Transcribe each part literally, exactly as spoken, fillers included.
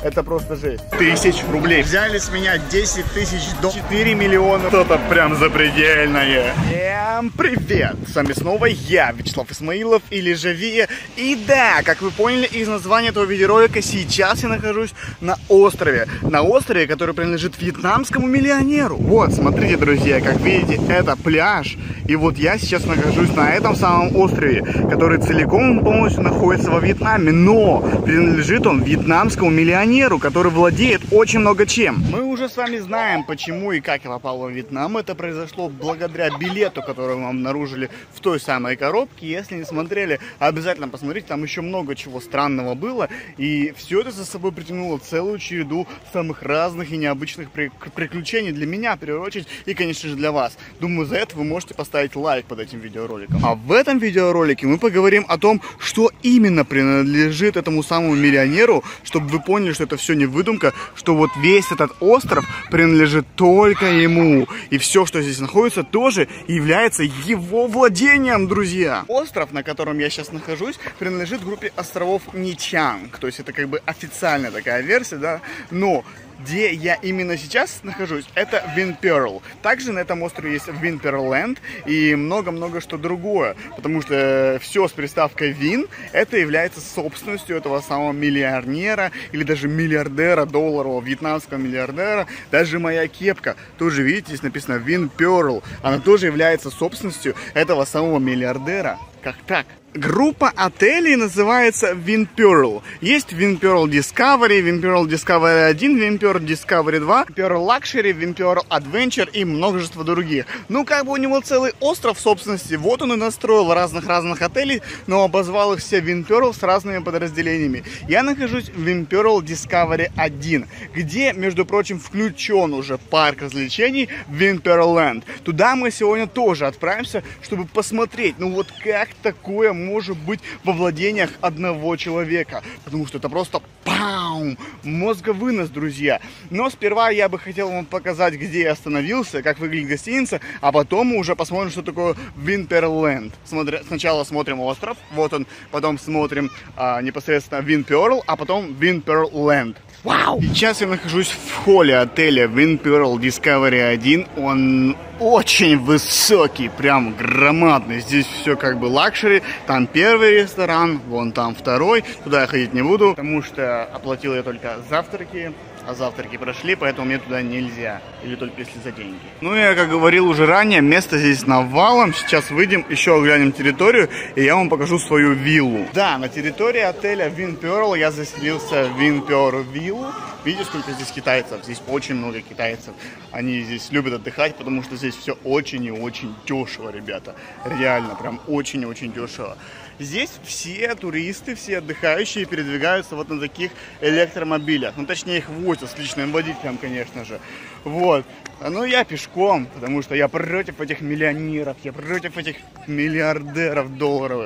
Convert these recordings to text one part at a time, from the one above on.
Это просто жесть. Тысяч рублей. Взяли с меня десять тысяч до четыре миллиона. Что-то прям запредельное. Всем привет! С вами снова я, Вячеслав Исмаилов или же Вия. И да, как вы поняли из названия этого видеоролика, сейчас я нахожусь на острове. На острове, который принадлежит вьетнамскому миллионеру. Вот, смотрите, друзья, как видите, это пляж. И вот я сейчас нахожусь на этом самом острове, который целиком полностью находится во Вьетнаме. Но принадлежит он вьетнамскому миллионеру, который владеет очень много чем. Мы уже с вами знаем, почему и как я попал во Вьетнам. Это произошло благодаря билету, который мы обнаружили в той самой коробке. Если не смотрели, обязательно посмотрите, там еще много чего странного было. И все это за собой притянуло целую череду самых разных и необычных приключений для меня, в первую очередь, и, конечно же, для вас. Думаю, за это вы можете поставить лайк под этим видеороликом. А в этом видеоролике мы поговорим о том, что именно принадлежит этому самому миллионеру, чтобы вы поняли, что это все не выдумка, что вот весь этот остров принадлежит только ему. И все, что здесь находится, тоже является его владением, друзья. Остров, на котором я сейчас нахожусь, принадлежит группе островов Ничанг. То есть это как бы официальная такая версия, да, но где я именно сейчас нахожусь, это Винперл. Также на этом острове есть Винперленд и много-много что другое. Потому что все с приставкой Вин, это является собственностью этого самого миллионера или даже миллиардера долларового, вьетнамского миллиардера. Даже моя кепка, тоже видите, здесь написано Винперл. Она тоже является собственностью этого самого миллиардера. Как так? Группа отелей называется Винперл. Есть Винперл Discovery, Винперл Discovery один, Винперл Discovery два, Винперл Luxury, Винперл Adventure и множество других. Ну, как бы у него целый остров в собственности. Вот он и настроил разных-разных отелей, но обозвал их все Винперл с разными подразделениями. Я нахожусь в Винперл Discovery один, где, между прочим, включен уже парк развлечений Винперленд. Туда мы сегодня тоже отправимся, чтобы посмотреть, ну вот как такое может быть во владениях одного человека. Потому что это просто пау, мозговынос, друзья. Но сперва я бы хотел вам показать, где я остановился, как выглядит гостиница, а потом мы уже посмотрим, что такое Винперленд. Смотри, сначала смотрим остров, вот он, потом смотрим а, непосредственно Винперл, а потом Винперленд. Вау! Сейчас я нахожусь в холле отеля Винперл Discovery один. Он очень высокий, прям громадный. Здесь все как бы лакшери. Там первый ресторан, вон там второй. Туда я ходить не буду, потому что оплатил я только завтраки. А завтраки прошли, поэтому мне туда нельзя. Или только если за деньги. Ну, я, как говорил уже ранее, место здесь навалом. Сейчас выйдем, еще оглянем территорию, и я вам покажу свою виллу. Да, на территории отеля Винперл я заселился в Винперл виллу. Видите, сколько здесь китайцев? Здесь очень много китайцев. Они здесь любят отдыхать, потому что здесь все очень и очень дешево, ребята. Реально, прям очень и очень дешево. Здесь все туристы, все отдыхающие передвигаются вот на таких электромобилях. Ну, точнее, их возят с личным водителем, конечно же. Вот. Ну, я пешком, потому что я против этих миллионеров, я против этих миллиардеров долларовых.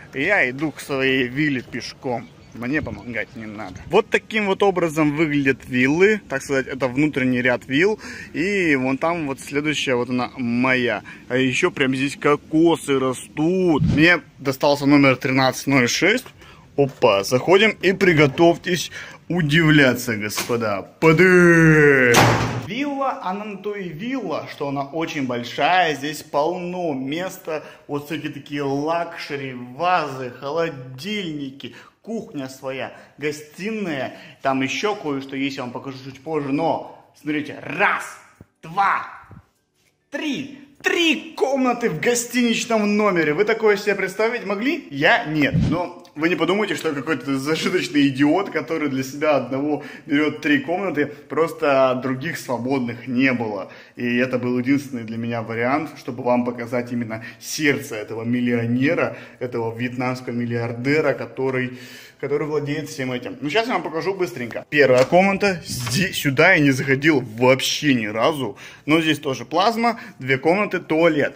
Я иду к своей вилле пешком. Мне помогать не надо. Вот таким вот образом выглядят виллы. Так сказать, это внутренний ряд вилл. И вон там вот следующая, вот она моя. А еще прям здесь кокосы растут. Мне достался номер тринадцать ноль шесть. Опа, заходим и приготовьтесь удивляться, господа. Пады! Вилла, она на то и вилла, что она очень большая. Здесь полно места. Вот всякие такие лакшери, вазы, холодильники. Кухня своя, гостиная, там еще кое-что есть, я вам покажу чуть позже, но, смотрите, раз, два, три, три комнаты в гостиничном номере. Вы такое себе представить могли? Я нет, но вы не подумайте, что я какой-то зажиточный идиот, который для себя одного берет три комнаты, просто других свободных не было. И это был единственный для меня вариант, чтобы вам показать именно сердце этого миллионера, этого вьетнамского миллиардера, который, который владеет всем этим. Ну, сейчас я вам покажу быстренько. Первая комната. Здесь, сюда я не заходил вообще ни разу. Но здесь тоже плазма, две комнаты, туалет.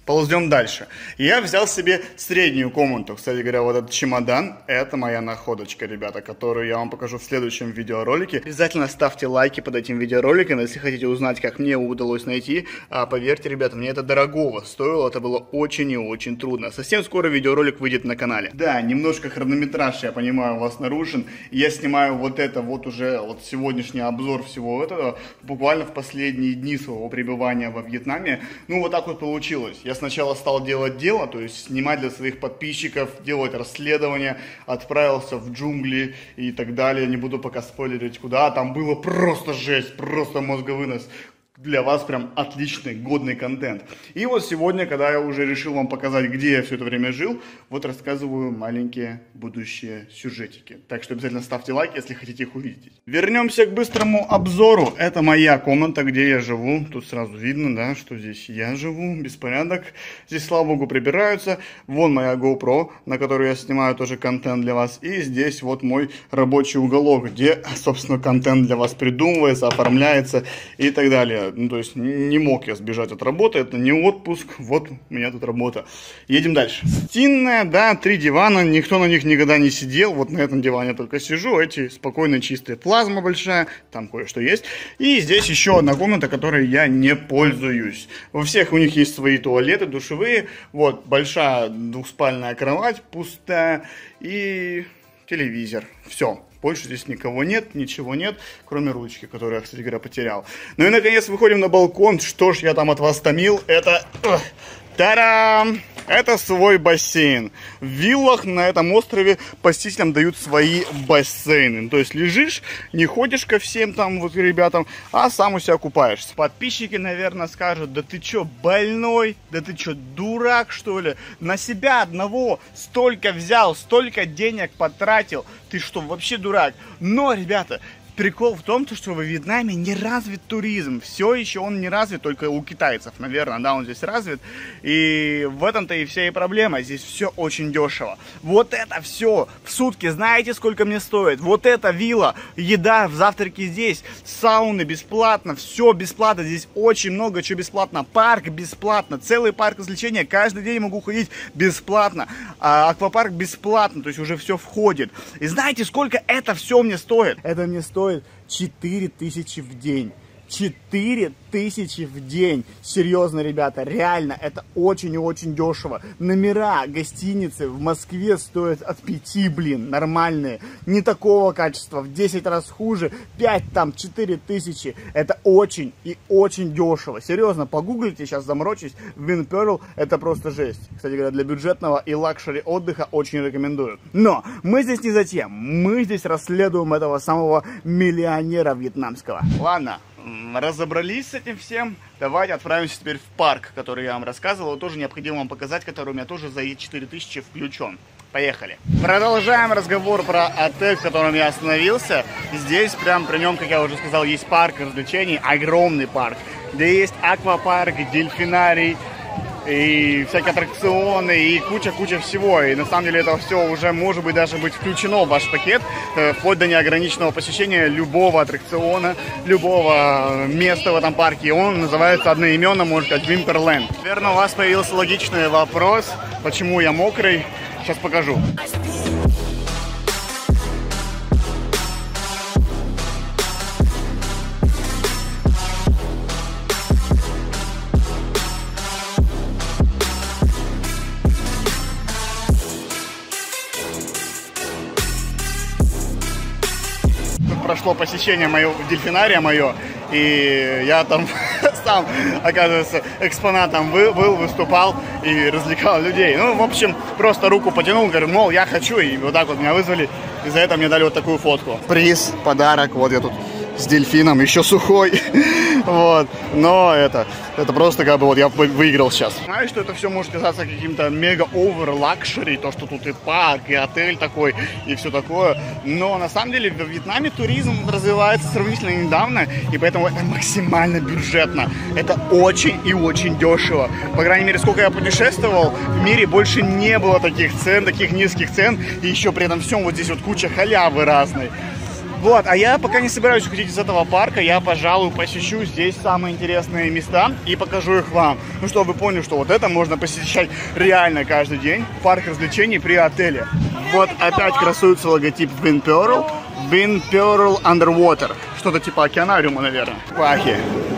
Ползем дальше. Я взял себе среднюю комнату. Кстати говоря, вот этот чемодан, это моя находочка, ребята, которую я вам покажу в следующем видеоролике. Обязательно ставьте лайки под этим видеороликом, если хотите узнать, как мне удалось найти. А поверьте, ребята, мне это дорогого стоило, это было очень и очень трудно. Совсем скоро видеоролик выйдет на канале. Да, немножко хронометраж, я понимаю, у вас нарушен. Я снимаю вот это вот уже, вот сегодняшний обзор всего этого, буквально в последние дни своего пребывания во Вьетнаме. Ну, вот так вот получилось. Я сначала стал делать дело, то есть снимать для своих подписчиков, делать расследование, отправился в джунгли и так далее. Не буду пока спойлерить куда, там было просто жесть, просто мозговынос. Для вас прям отличный, годный контент. И вот сегодня, когда я уже решил вам показать, где я все это время жил, вот рассказываю маленькие будущие сюжетики. Так что обязательно ставьте лайки, если хотите их увидеть. Вернемся к быстрому обзору. Это моя комната, где я живу. Тут сразу видно, да, что здесь я живу, беспорядок. Здесь, слава богу, прибираются. Вон моя GoPro, на которой я снимаю тоже контент для вас. И здесь вот мой рабочий уголок, где, собственно, контент для вас придумывается, оформляется и так далее. Ну, то есть не мог я сбежать от работы, это не отпуск, вот у меня тут работа. Едем дальше. Гостиная, да, три дивана, никто на них никогда не сидел, вот на этом диване только сижу, эти спокойно чистые, плазма большая, там кое-что есть. И здесь еще одна комната, которой я не пользуюсь. Во всех у них есть свои туалеты, душевые, вот большая двухспальная кровать, пустая и телевизор, все. Больше здесь никого нет, ничего нет, кроме ручки, которую я, кстати говоря, потерял. Ну и, наконец, выходим на балкон. Что ж я там от вас томил? Это... Та-дам! Это свой бассейн. В виллах на этом острове посетителям дают свои бассейны. То есть лежишь, не ходишь ко всем там вот ребятам, а сам у себя купаешься. Подписчики, наверное, скажут: да ты чё, больной? Да ты чё, дурак, что ли? На себя одного столько взял, столько денег потратил. Ты что, вообще дурак? Но, ребята... Прикол в том, что во Вьетнаме не развит туризм. Все еще он не развит, только у китайцев, наверное, да, он здесь развит. И в этом-то и вся и проблема. Здесь все очень дешево. Вот это все в сутки, знаете, сколько мне стоит? Вот эта вилла, еда в завтраке здесь, сауны бесплатно, все бесплатно. Здесь очень много чего бесплатно. Парк бесплатно, целый парк развлечения. Каждый день могу ходить бесплатно. А аквапарк бесплатно, то есть уже все входит. И знаете, сколько это все мне стоит? Это мне стоит четыре тысячи в день. четыре тысячи в день. Серьезно, ребята, реально, это очень и очень дешево. Номера, гостиницы в Москве стоят от пяти, блин, нормальные. Не такого качества, в десять раз хуже. пять там, четыре тысячи. Это очень и очень дешево. Серьезно, погуглите, сейчас заморочусь. Винперл, это просто жесть. Кстати говоря, для бюджетного и лакшери отдыха очень рекомендую. Но мы здесь не за тем. Мы здесь расследуем этого самого миллионера вьетнамского. Ладно. Разобрались с этим всем, давайте отправимся теперь в парк, который я вам рассказывал, тоже необходимо вам показать, который у меня тоже за четыре тысячи включен. Поехали. Продолжаем разговор про отель, в котором я остановился. Здесь прям при нем, как я уже сказал, есть парк развлечений, огромный парк, где есть аквапарк, дельфинарий, и всякие аттракционы, и куча-куча всего. И на самом деле это все уже может быть даже быть включено в ваш пакет, вплоть до неограниченного посещения любого аттракциона, любого места в этом парке. И он называется одноименно, можно сказать, Винперленд. Наверное, у вас появился логичный вопрос, почему я мокрый. Сейчас покажу. Прошло посещение мое, дельфинария мое, и я там сам, оказывается, экспонатом был, выступал и развлекал людей. Ну, в общем, просто руку потянул, говорю, мол, я хочу, и вот так вот меня вызвали, и за это мне дали вот такую фотку. Приз, подарок, вот я тут с дельфином, еще сухой, вот, но это, это просто как бы вот я выиграл сейчас. Знаю, что это все может казаться каким-то мега-овер лакшери, то, что тут и парк, и отель такой, и все такое, но на самом деле в Вьетнаме туризм развивается сравнительно недавно, и поэтому это максимально бюджетно, это очень и очень дешево. По крайней мере, сколько я путешествовал, в мире больше не было таких цен, таких низких цен, и еще при этом всем вот здесь вот куча халявы разной. Вот, а я пока не собираюсь уходить из этого парка, я, пожалуй, посещу здесь самые интересные места и покажу их вам. Ну, чтобы вы поняли, что вот это можно посещать реально каждый день. Парк развлечений при отеле. Вот опять красуется логотип Vinpearl. Vinpearl Underwater. Что-то типа океанариума, наверное. Пахи.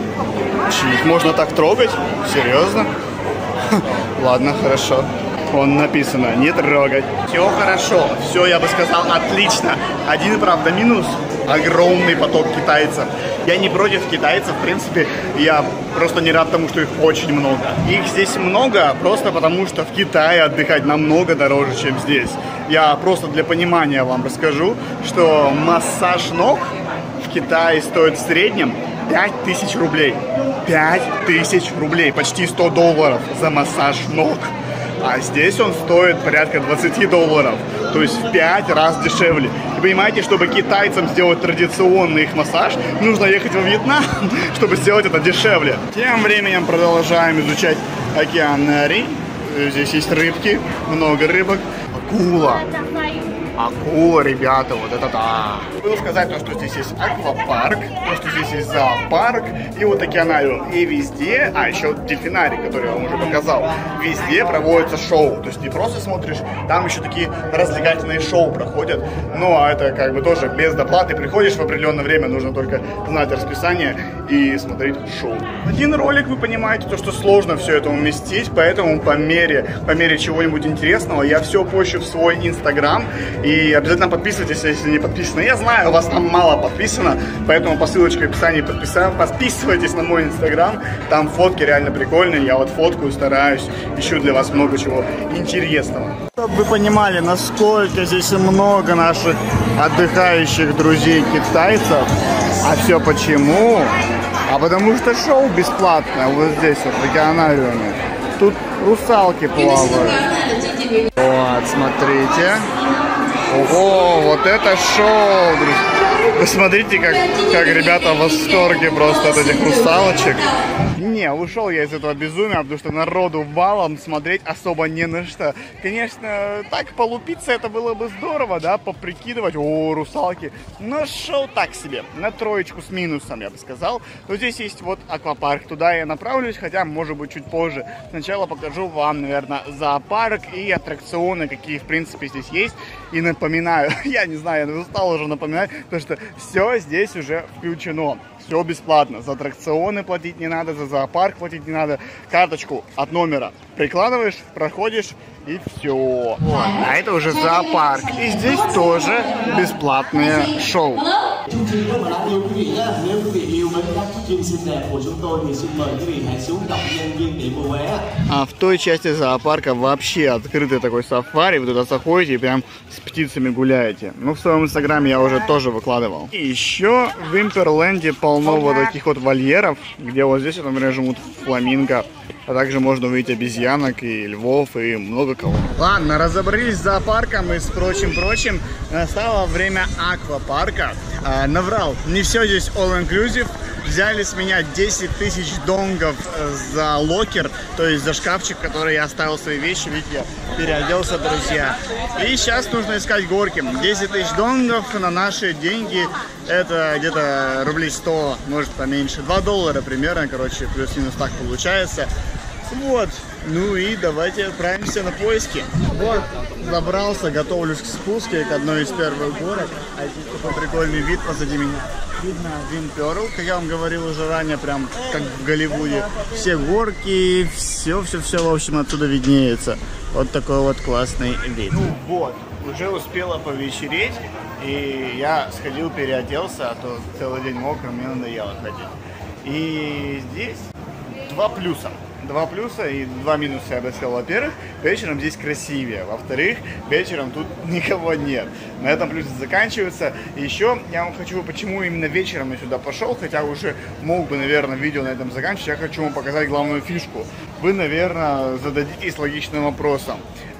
Их можно так трогать? Серьезно? Ладно, хорошо. Вон написано, не трогать. Все хорошо, все, я бы сказал, отлично. Один, правда, минус. Огромный поток китайцев. Я не против китайцев, в принципе, я просто не рад тому, что их очень много. Их здесь много, просто потому что в Китае отдыхать намного дороже, чем здесь. Я просто для понимания вам расскажу, что массаж ног в Китае стоит в среднем пять тысяч рублей. пять тысяч рублей, почти сто долларов за массаж ног. А здесь он стоит порядка двадцати долларов, то есть в пять раз дешевле. И понимаете, чтобы китайцам сделать традиционный их массаж, нужно ехать во Вьетнам, чтобы сделать это дешевле. Тем временем продолжаем изучать океанарий. Здесь есть рыбки, много рыбок. Акула. Акула, ребята, вот это да. Было сказать то, что здесь есть аквапарк, то, что здесь есть зоопарк и вот океанариум. И везде, а еще дельфинарий, который я вам уже показал, везде проводится шоу. То есть не просто смотришь, там еще такие развлекательные шоу проходят. Но это как бы тоже без доплаты. Приходишь в определенное время, нужно только знать расписание и смотреть шоу. Один ролик, вы понимаете, то, что сложно все это уместить, поэтому по мере, по мере чего-нибудь интересного я все пощу в свой инстаграм. И обязательно подписывайтесь, если не подписаны. Я знаю, у вас там мало подписано, поэтому по ссылочке в описании подписывайтесь на мой инстаграм. Там фотки реально прикольные. Я вот фоткаю, стараюсь, ищу для вас много чего интересного. Чтобы вы понимали, насколько здесь много наших отдыхающих друзей китайцев. А все почему? А потому что шоу бесплатное вот здесь вот в океанариуме. Тут русалки плавают. Вот, смотрите. Ого, вот это шоу, друзья. Посмотрите, как, как ребята в восторге просто от этих русалочек. Не, ушел я из этого безумия, потому что народу валом смотреть особо не на что. Конечно, так полупиться это было бы здорово, да, поприкидывать, о, русалки. Но шоу так себе, на троечку с минусом, я бы сказал. Но здесь есть вот аквапарк, туда я направлюсь, хотя, может быть, чуть позже. Сначала покажу вам, наверное, зоопарк и аттракционы, какие, в принципе, здесь есть. И напоминаю, я не знаю, я устал уже напоминать, потому что все здесь уже включено. Все бесплатно. За аттракционы платить не надо, за зоопарк платить не надо. Карточку от номера прикладываешь, проходишь и все. Вот. А это уже зоопарк. И здесь тоже бесплатные шоу. А в той части зоопарка вообще открытый такой сафари. Вы туда заходите и прям с птицами гуляете. Ну, в своем инстаграме я уже тоже выкладывал. И еще в Винперленде полно вот таких вот вольеров, где вот здесь, например, живут фламинго. А также можно увидеть обезьянок и львов и много кого. Ладно, разобрались с зоопарком и с прочим-прочим. Настало время аквапарка. А, наврал, не все здесь all-inclusive. Взяли с меня десять тысяч донгов за локер, то есть за шкафчик, в который я оставил свои вещи. Видите, я переоделся, друзья. И сейчас нужно искать горки. десять тысяч донгов на наши деньги. Это где-то рублей сто, может поменьше. два доллара примерно, короче, плюс-минус так получается. Вот. Ну и давайте отправимся на поиски. Вот, забрался, готовлюсь к спуску к одной из первых горок. А здесь такой прикольный вид позади меня. Видно Vinpearl, как я вам говорил уже ранее, прям как в Голливуде. Все горки, все-все-все, в общем, оттуда виднеется. Вот такой вот классный вид. Ну вот, уже успела повечереть, и я сходил, переоделся, а то целый день мокрый, мне надоело ходить. И здесь два плюса. Два плюса и два минуса, я бы сказал. Во-первых, вечером здесь красивее. Во-вторых, вечером тут никого нет. На этом плюсы заканчиваются. И еще я вам хочу, почему именно вечером я сюда пошел, хотя уже мог бы, наверное, видео на этом заканчивать. Я хочу вам показать главную фишку. Вы, наверное, зададитесь логичным вопросом.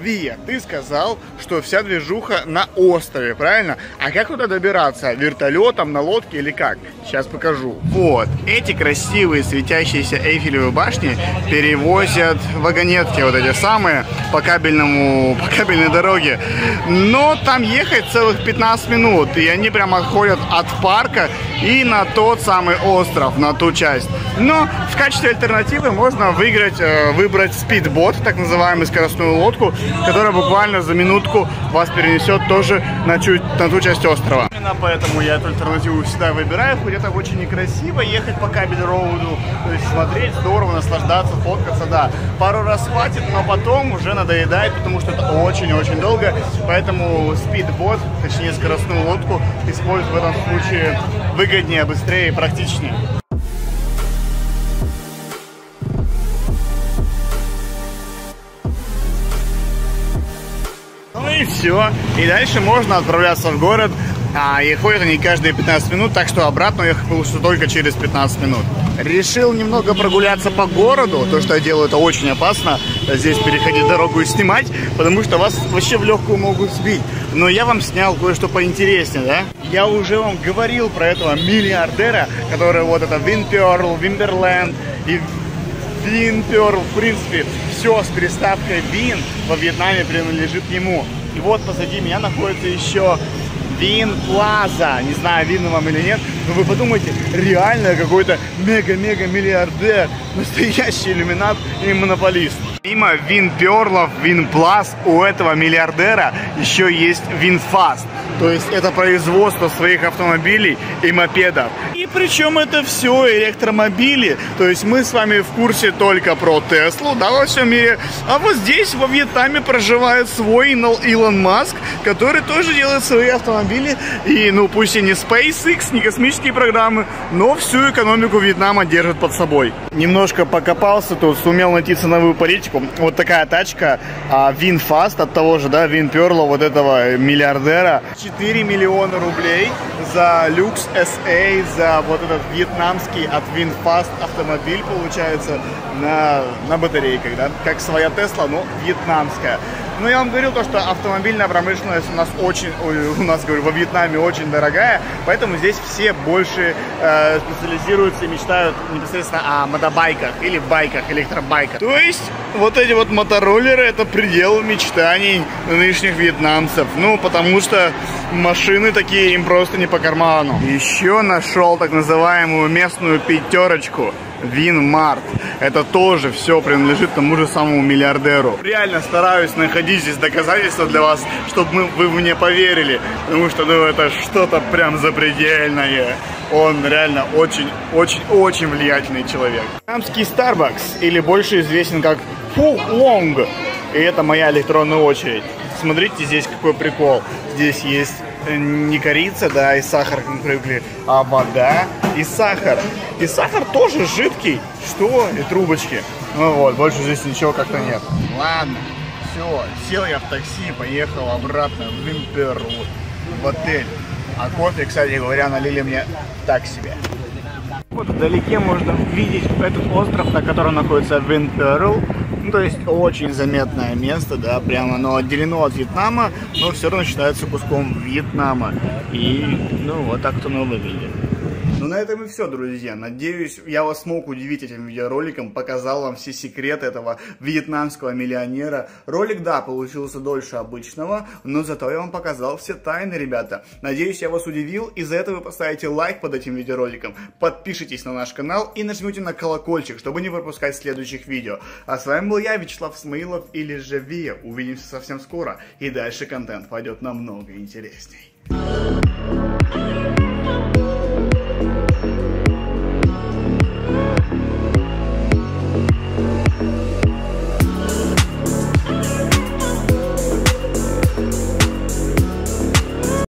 Вия, ты сказал, что вся движуха на острове, правильно? А как туда добираться? Вертолетом, на лодке или как? Сейчас покажу. Вот, эти красивые светящиеся Эйфелевые башни перевозят вагонетки, вот эти самые, по кабельному, по кабельной дороге. Но там ехать целых пятнадцать минут, и они прямо отходят от парка и на тот самый остров, на ту часть. Но в качестве альтернативы можно выиграть, э, выбрать спидбот, так называемую скоростную лодку, которая буквально за минутку вас перенесет тоже на, чуть, на ту часть острова. Именно поэтому я эту альтернативу всегда выбираю, хоть это очень некрасиво ехать по кабель-роуду, то есть смотреть здорово, наслаждаться, фоткаться, да. Пару раз хватит, но потом уже надоедает, потому что это очень-очень долго, поэтому спидбот, точнее скоростную лодку, использовать в этом случае выгоднее, быстрее и практичнее. Ну и все. И дальше можно отправляться в город. А, и ходят они каждые пятнадцать минут, так что обратно ехать получится только через пятнадцать минут. Решил немного прогуляться по городу. То, что я делаю, это очень опасно. Здесь переходить дорогу и снимать, потому что вас вообще в легкую могут сбить. Но я вам снял кое-что поинтереснее, да? Я уже вам говорил про этого миллиардера, который вот это Винперл, Вимберленд и Винперл, в принципе, все с приставкой Вин во Вьетнаме принадлежит ему. И вот позади меня находится еще Вин Плаза. Не знаю, видно вам или нет, но вы подумайте, реально какой-то мега-мега миллиардер, настоящий иллюминат и монополист. Помимо Винперлов, Винплаз, у этого миллиардера еще есть Винфаст. То есть это производство своих автомобилей и мопедов. И причем это все электромобили. То есть мы с вами в курсе только про Теслу, да, во всем мире. А вот здесь, во Вьетнаме, проживает свой Илон Маск, который тоже делает свои автомобили. И, ну, пусть и не SpaceX, не космические программы, но всю экономику Вьетнама держит под собой. Немножко покопался тут, сумел найти ценовую политику. Вот такая тачка Винфаст от того же, да, Винперла, вот этого миллиардера. четыре миллиона рублей за люкс эс эй, за вот этот вьетнамский от Винфаст автомобиль, получается, на, на батарейках, да, как своя Тесла, но вьетнамская. Но я вам говорил то, что автомобильная промышленность у нас очень, у нас, говорю, во Вьетнаме очень дорогая, поэтому здесь все больше э, специализируются и мечтают непосредственно о мотобайках или байках, электробайках. То есть вот эти вот мотороллеры — это предел мечтаний нынешних вьетнамцев. Ну, потому что машины такие им просто не по карману. Еще нашел так называемую местную пятерочку. Винмарт. Это тоже все принадлежит тому же самому миллиардеру. Реально стараюсь находить здесь доказательства для вас, чтобы мы, вы мне поверили. Потому что, ну, это что-то прям запредельное. Он реально очень-очень-очень влиятельный человек. Вьетнамский Starbucks, или больше известен как Phu Long. И это моя электронная очередь. Смотрите, здесь какой прикол. Здесь есть не корица, да, и сахар, как мы привыкли, а вода и сахар. И сахар тоже жидкий. Что? И трубочки. Ну вот, больше здесь ничего как-то нет. Ладно, все, сел я в такси, поехал обратно в Винперл, в отель. А кофе, кстати говоря, налили мне так себе. Вот вдалеке можно видеть этот остров, на котором находится Винперл. Ну, то есть очень заметное место, да, прямо оно отделено от Вьетнама, но все равно считается куском Вьетнама. И, ну, вот так оно выглядит. Ну, на этом и все, друзья. Надеюсь, я вас смог удивить этим видеороликом, показал вам все секреты этого вьетнамского миллионера. Ролик, да, получился дольше обычного, но зато я вам показал все тайны, ребята. Надеюсь, я вас удивил, и за это вы поставите лайк под этим видеороликом, подпишитесь на наш канал и нажмите на колокольчик, чтобы не пропускать следующих видео. А с вами был я, Вячеслав Исмаилов, или же Вия. Увидимся совсем скоро, и дальше контент пойдет намного интересней.